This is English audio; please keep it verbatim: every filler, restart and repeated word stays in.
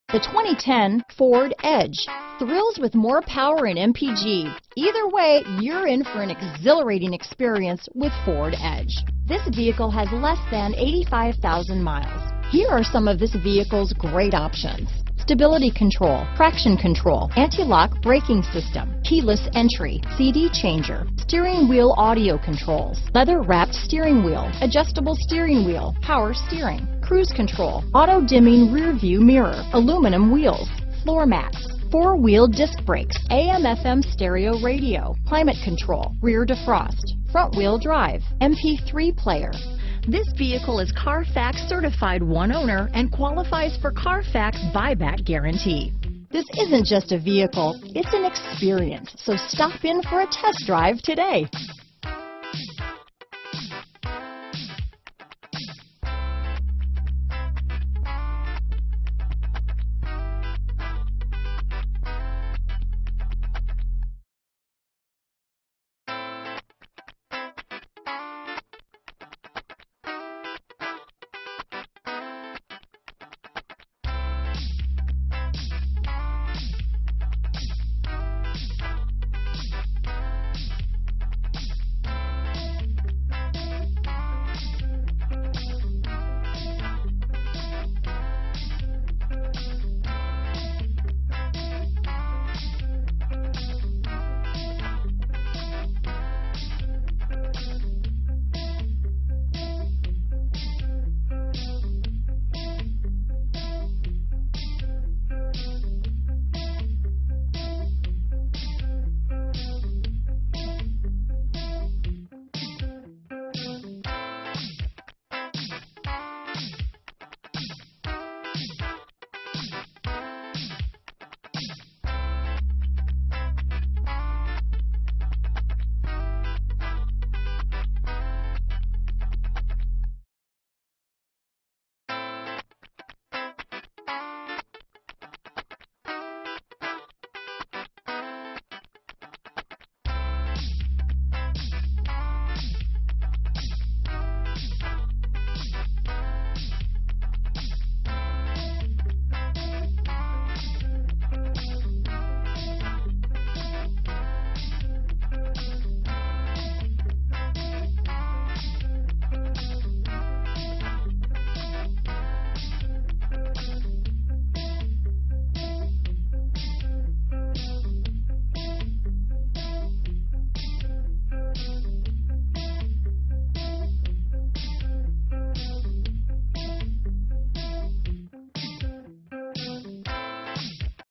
The twenty ten Ford Edge. Thrills with more power and M P G. Either way, you're in for an exhilarating experience with Ford Edge. This vehicle has less than eighty-five thousand miles. Here are some of this vehicle's great options: stability control, traction control, anti-lock braking system, keyless entry, C D changer, steering wheel audio controls, leather-wrapped steering wheel, adjustable steering wheel, power steering, cruise control, auto-dimming rear view mirror, aluminum wheels, floor mats, four-wheel disc brakes, A M F M stereo radio, climate control, rear defrost, front-wheel drive, M P three player. This vehicle is Carfax certified one owner and qualifies for Carfax buyback guarantee. This isn't just a vehicle, it's an experience, so stop in for a test drive today.